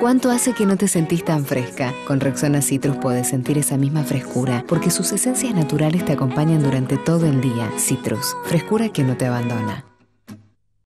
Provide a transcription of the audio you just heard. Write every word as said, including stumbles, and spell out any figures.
¿Cuánto hace que no te sentís tan fresca? Con Rexona Citrus podés sentir esa misma frescura, porque sus esencias naturales te acompañan durante todo el día. Citrus, frescura que no te abandona.